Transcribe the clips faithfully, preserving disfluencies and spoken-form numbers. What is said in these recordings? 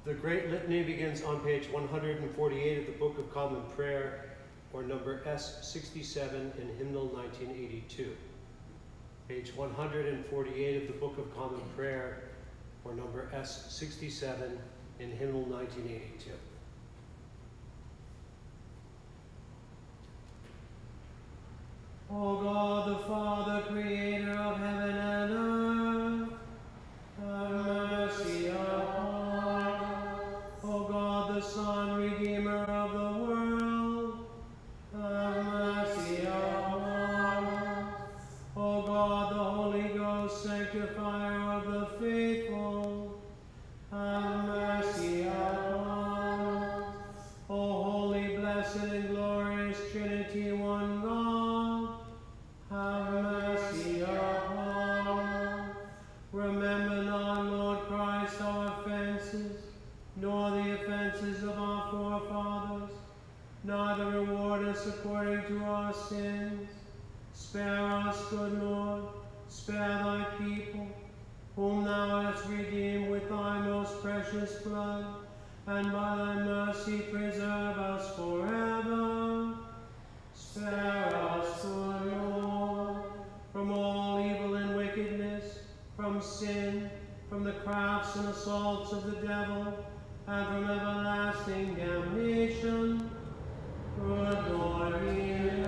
The Great Litany begins on page one hundred forty-eight of the Book of Common Prayer, or number S sixty-seven in hymnal nineteen eighty-two. Page one hundred forty-eight of the Book of Common Prayer, or number S sixty-seven in hymnal nineteen eighty-two. O God, the Father, creator of heaven and earth, have mercy upon us. O God, the Son, redeemer of the world, have mercy upon us. O God, the Holy Ghost, sanctifier of the faithful, have mercy upon us. O holy, blessed, and glorious Trinity, one God, have mercy upon us. Remember not, Lord Christ, our offenses, nor the offenses of our forefathers, neither reward us according to our sins. Spare us, good Lord, spare thy people, whom thou hast redeemed with thy most precious blood, and by thy mercy preserve us forever. Spare us, good Lord, from all evil and wickedness, from sin, from the crafts and assaults of the devil, and from everlasting damnation. Good Lord, hear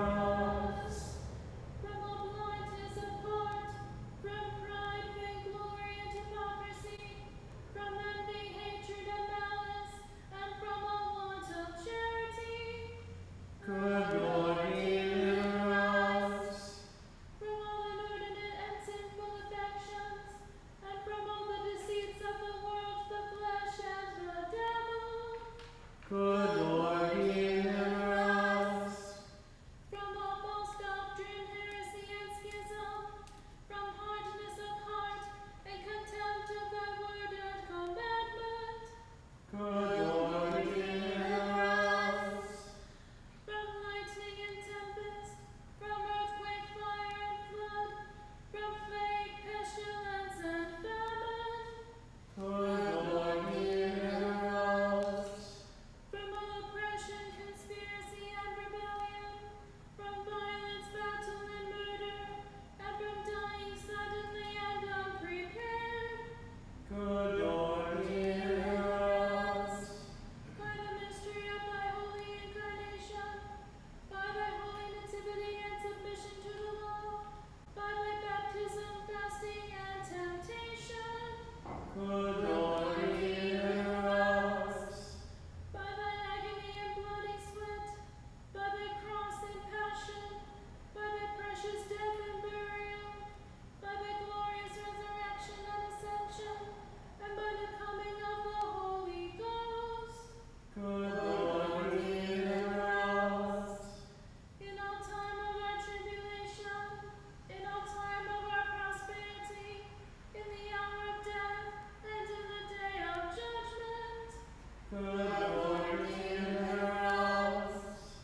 us. From all blindness of heart, from pride, vainglory, and hypocrisy, from envy, hatred, and malice, and from all want of charity. Good Lord, hear us. From all inordinate and sinful affections, and from all the deceits of the world, the flesh, and the devil. Good Lord, hear us. From all false doctrine, heresy, and schism, from hardness of heart, and contempt of thy word and commandment. Good Lord, hear us. From lightning and tempest, from earthquake, fire, and flood, from plague, pestilence, and famine. Good Lord, hear us. From all oppression, conspiracy, and rebellion, from violence, battle, and murder, and from dying suddenly and unprepared. Good Lord, hear us. By the mystery of thy holy incarnation, by thy holy nativity and submission to the law, by thy baptism, fasting, and temptation, Good Lord, hear us. by thy agony and bloody sweat, by thy cross and passion, by thy precious death and burial, by thy glorious resurrection and ascension, and by the coming of the Holy Ghost. Good Lord, hear us. In all time of our tribulation, in all time of our prosperity, in the hour of death, and in the day of judgment. Good Lord, hear us.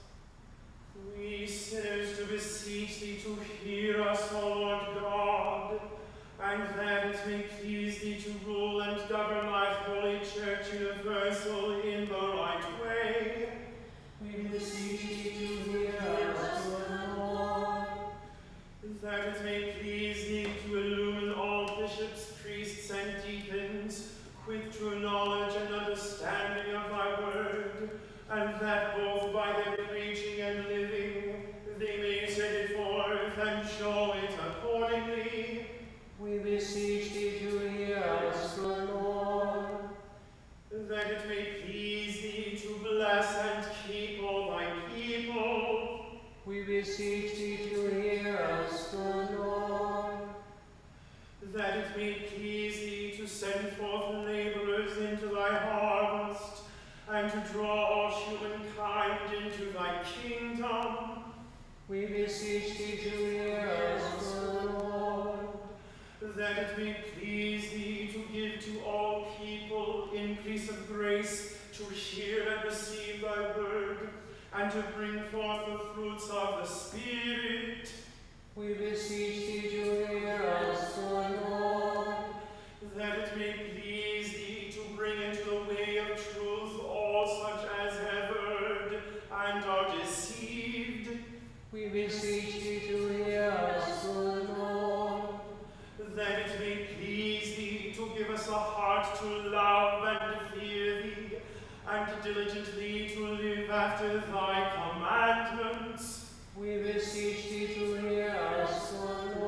We sinners do beseech thee to hear us, O Lord God, and that it may please thee to rule and govern thy holy church universal in the right way. We beseech thee to hear us, good Lord. That it may please thee to illumine all bishops, priests, and deacons with true knowledge and understanding of thy word, and that both by their preaching and living they may set it forth and show it accordingly. We beseech thee to hear us, good Lord. That it may please thee to bless and keep all thy people. We beseech thee to hear us, good Lord. That it may please thee to send forth laborers into thy harvest, and to draw all humankind into thy kingdom. We beseech thee to hear us, good Lord. That it may please thee to give to all people increase of grace to hear and receive thy word, and to bring forth the fruits of the Spirit. We beseech thee to hear us, good Lord. That it may please thee to bring into the We beseech thee to hear us, O Lord. That it may please thee to give us a heart to love and fear thee, and diligently to live after thy commandments. We beseech thee to hear us, O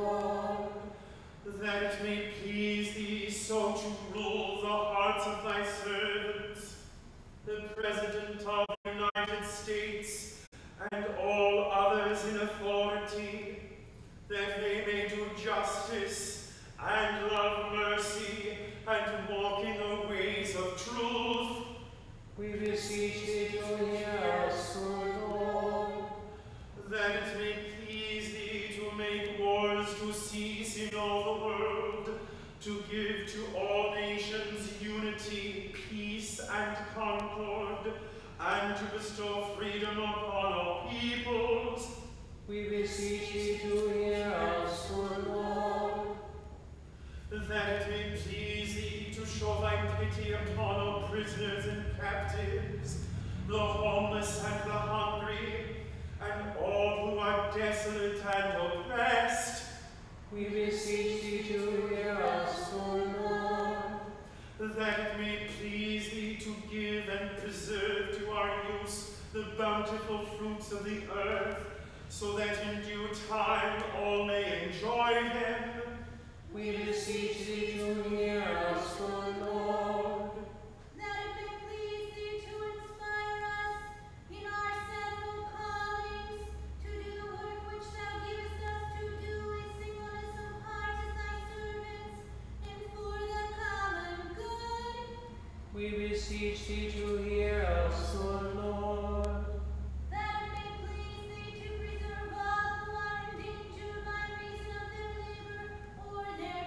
Lord. That it may please thee so to rule the hearts of thy servants, the President of the United States, and all others in authority, that they may do justice and love mercy and walk in the ways of truth. We beseech thee to hear us, O Lord. That it may please thee to make wars to cease in all the world, to give to all nations unity, peace, and concord, and to bestow freedom upon all peoples. We beseech thee to hear us, O Lord. That it may please thee to show thy pity upon all prisoners and captives, the homeless and the hungry, and all who are desolate and oppressed. We beseech thee to hear us, O Lord. That it may please thee to give and preserve to our use the bountiful fruits of the earth, so that in due time all may enjoy them. We beseech thee to hear us, O Lord. That it may please thee to inspire us in our several callings, to do the work which thou givest us to do with singleness of heart as thy servants, and for the common good. We beseech thee to hear us, O Lord. That it may please thee to preserve all who are in danger by reason of their labor or their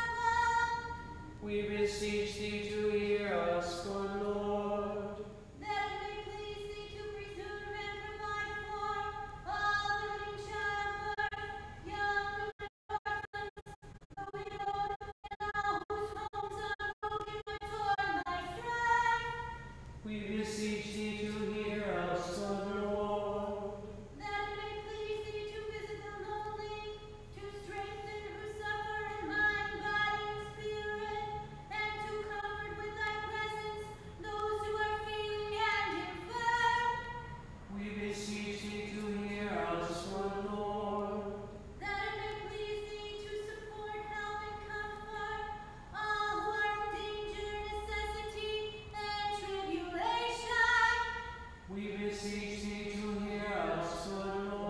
travel. We beseech thee to hear us, O Lord. That it may please thee to preserve and provide for all who in childbirth, young and orphans, the widowed, and all whose homes are broken or torn by strife. We beseech thee to hear us, O Lord. That it may please thee to visit the lonely, to strengthen who suffer in mind, body, and spirit, and to comfort with thy presence those who are failing and infirm. We beseech thee to hear us, O Lord. That it may please thee to support, help, and comfort all who are in danger, necessity, and tribulation. We beseech thee to hear us, O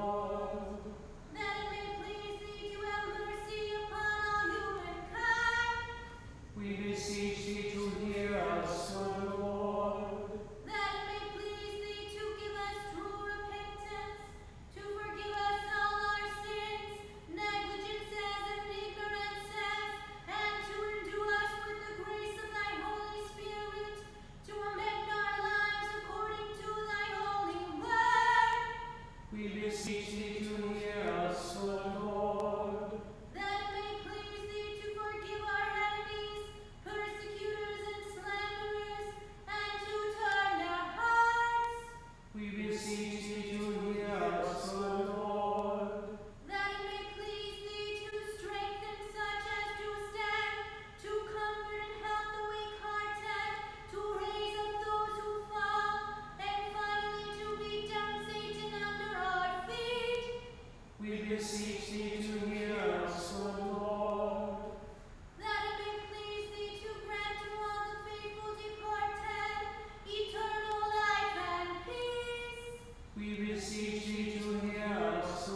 Lord. That it may please thee to have mercy upon all humankind. We beseech thee to hear us, O Lord. That it may please thee to give us true repentance, to forgive us all our sins, negligences, and ignorances, and to endue us with the grace of thy Holy Spirit, to amend our lives according to thy holy word. We beseech thee to hear us, O Lord. That it may please thee to forgive our enemies, persecutors, and slanderers, and to turn their hearts. We beseech thee to hear us, O Lord. That it may please thee to strengthen such as to stand, to comfort and help the weak-hearted, to raise up those who fall, and finally to beat down Satan under our feet. We beseech thee to hear us, O Lord. That it may please thee to grant to all the faithful departed eternal life and peace. We beseech thee to hear us, O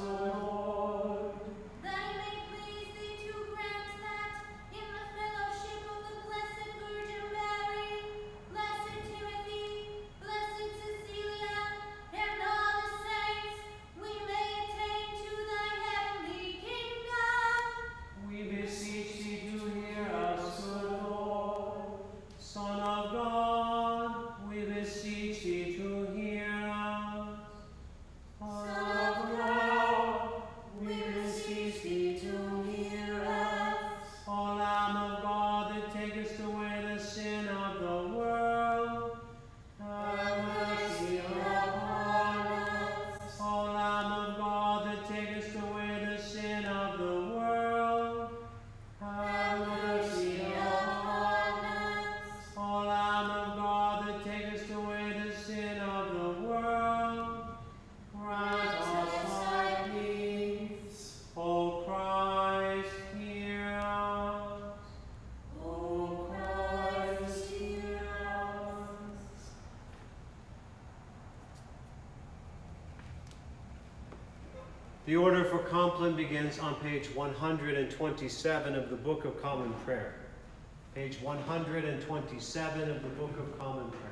Lord. That it may please thee to grant that, in the fellowship of the Blessed Virgin Mary, Blessed Timothy, Blessed Cecilia, and all the saints, we may attain to thy heavenly The order for Compline begins on page one hundred twenty-seven of the Book of Common Prayer. Page one hundred twenty-seven of the Book of Common Prayer.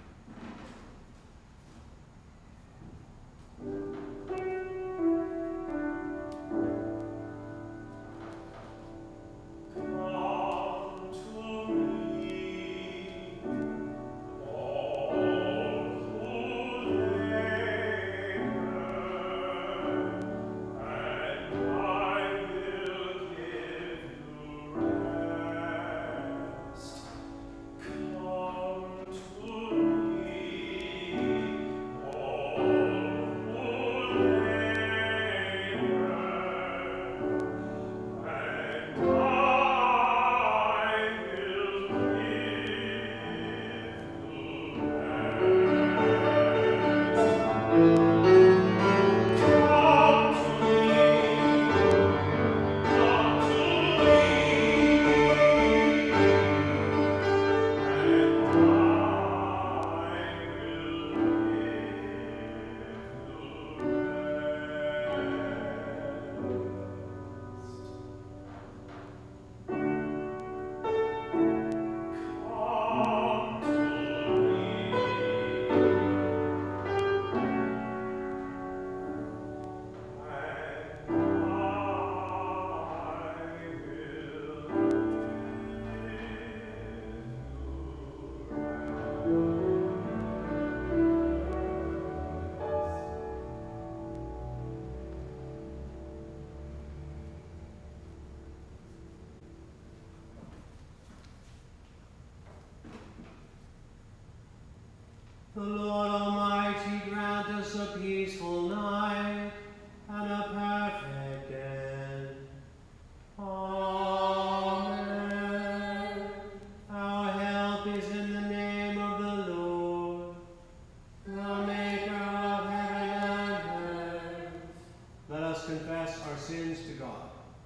The Lord Almighty grant us a peaceful night and a perfect end. Amen. Our help is in the name of the Lord, the Maker of heaven and earth. Let us confess our sins to God.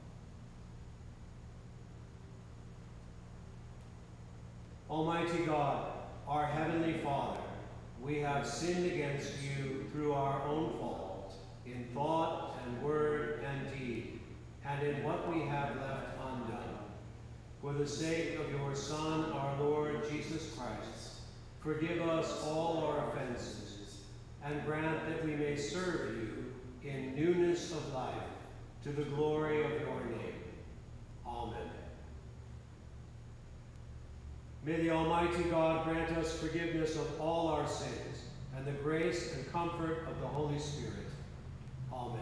Almighty God, our Heavenly Father, we have sinned against you through our own fault, in thought and word and deed, and in what we have left undone. For the sake of your Son, our Lord Jesus Christ, forgive us all our offenses, and grant that we may serve you in newness of life, to the glory of your name. Amen. May the Almighty God grant us forgiveness of all our sins and the grace and comfort of the Holy Spirit. Amen.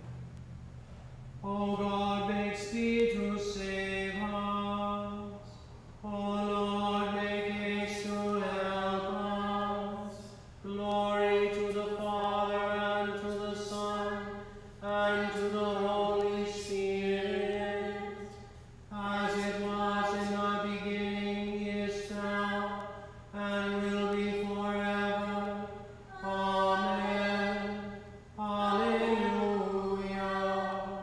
O God, make speed to save us. O Lord, make haste to help us. Glory to the Father, and to the Son, and to the Holy Spirit, as it was in the beginning, is now, and will be forever. Amen. Alleluia.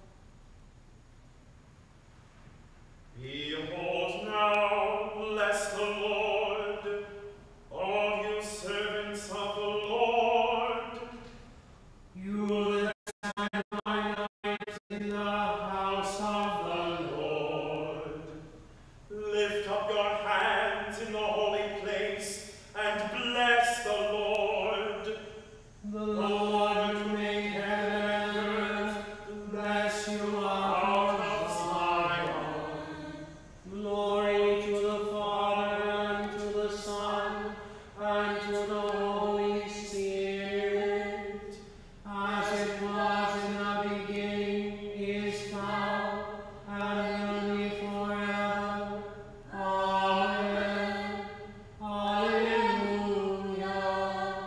Behold now, bless the Lord, all you servants of the Lord. You that spend my night in the house of the Lord. Lift up your hands in the holy place and bless the Lord. The Lord who made heaven and earth, bless you out of Zion. Glory to the Father, and to the Son, and to the Holy Spirit, as it was in the beginning, is now, and will be forever. Amen. Alleluia.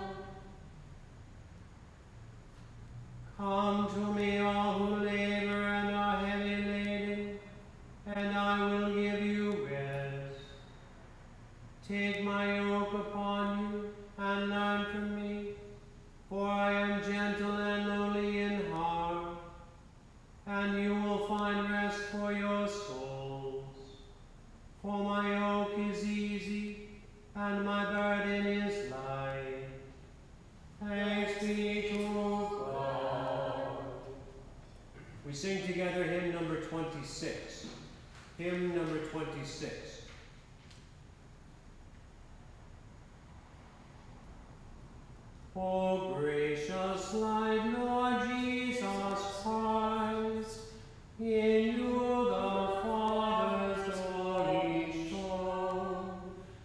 Come to me, all who labor and are heavy laden, and I will give you rest. Take my yoke upon you and learn from me, for I am gentle and lowly in heart, and you will find rest for your souls. For my yoke is easy and my burden is light. Thanks be to God. We sing together hymn number twenty-six. Hymn number twenty-six. O gracious light, Lord Jesus Christ, in you the Father's glory shone.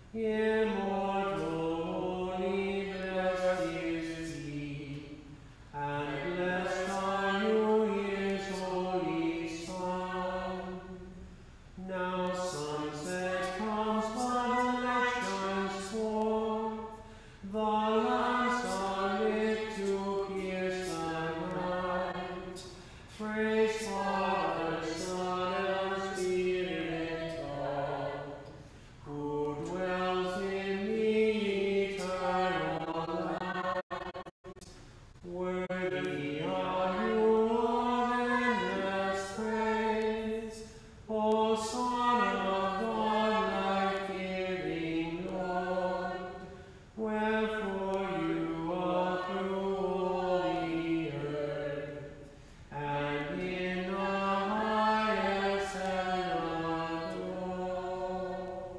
Immortal, holy, blessed is he, and blessed are you, his holy Son. Now sunset comes, but the light shines forth. The lamps are lit to pierce the night. Praise Father, Son, and Spirit God, who dwells in the eternal light. Worthy are you of endless praise, O Son of God, life-giving Lord. Wherefore you are through all the earth, and in the highest heaven adored.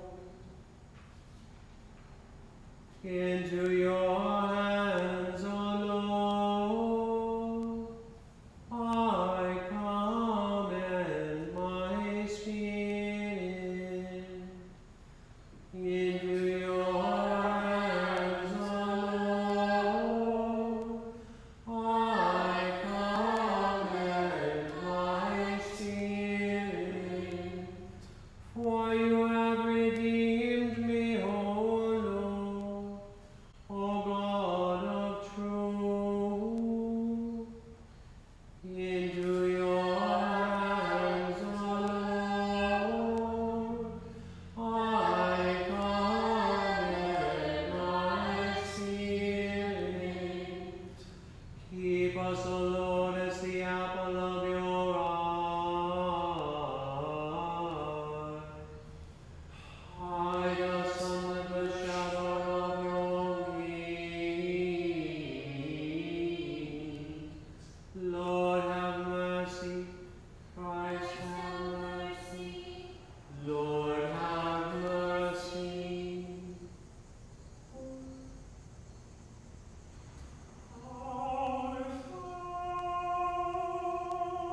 Into your hands, O Lord, I commend my spirit. Into your hands, O Lord, I commend my spirit. For you have redeemed me, O Lord, O God of truth. Into your hands, O Lord, I commend my spirit. Keep us, O Lord, as the apple of your eye. Hide us under the shadow of your wings. Lord, have mercy. Christ, have mercy. Lord, have mercy. Our Father,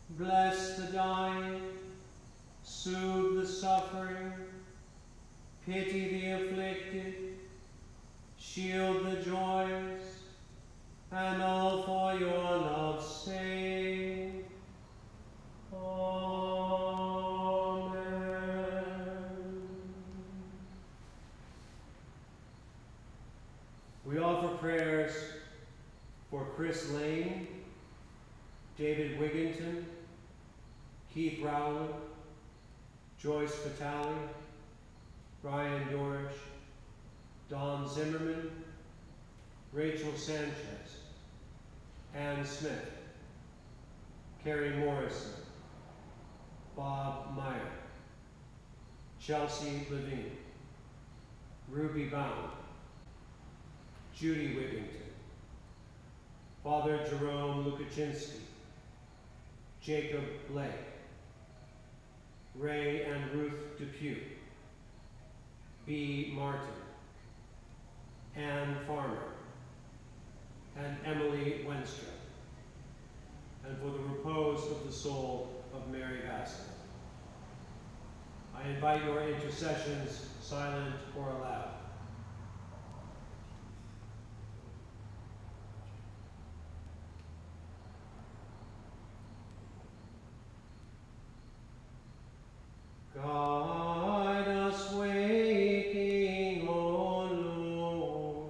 Bless the dying, soothe the suffering, pity the afflicted, shield the joyous, and all for your love's sake. Amen. We offer prayers for Chris Lane, David Wigginton, Keith Rowland, Joyce Vitale, Brian Dorsch, Don Zimmerman, Rachel Sanchez, Ann Smith, Carrie Morrison, Bob Meyer, Chelsea Levine, Ruby Bound, Judy Wigginton, Father Jerome Lukaczynski, Jacob Blake, Ray and Ruth Depew, B. Martin, Ann Farmer, and Emily Wenstrup, and for the repose of the soul of Mary Bassett. I invite your intercessions, silent or aloud. Guide us waking, O Lord,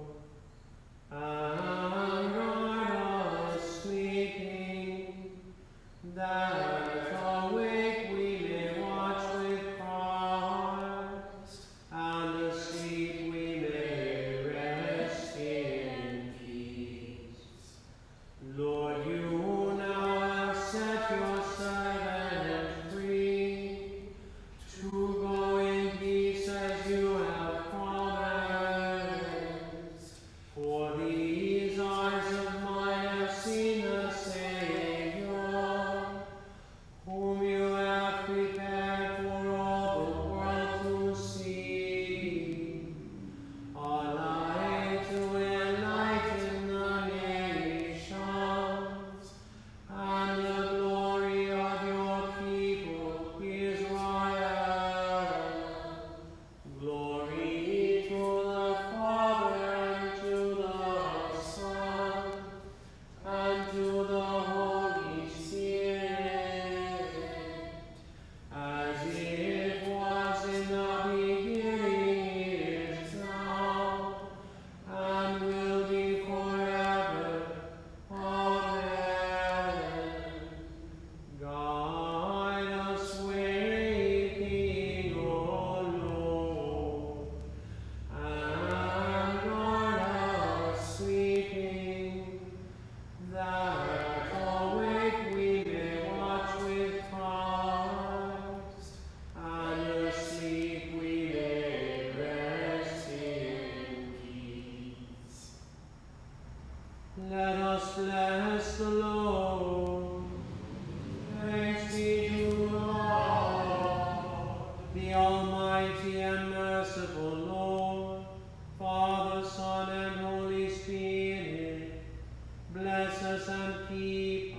and guide us sleeping, that awake we may watch with Christ, and asleep we may rest in peace. Lord, you now have set your servant free, to go in peace as you have promised. For these eyes of mine have seen the Savior, whom you have prepared for all the world to see, a light to enlighten the nations, and the glory of your people Israel. Glory to the Father, and to the Son, and to the Holy Spirit, as it was in the beginning, is now, and will be forever. Amen. Guide us waking, O Lord, and guide us sleeping, that awake we may watch with Christ, and asleep we may rest in peace. Let us bless the Lord. Thanks be to God, the Almighty and merciful Lord, Father, Son, and Holy Spirit. Bless us and keep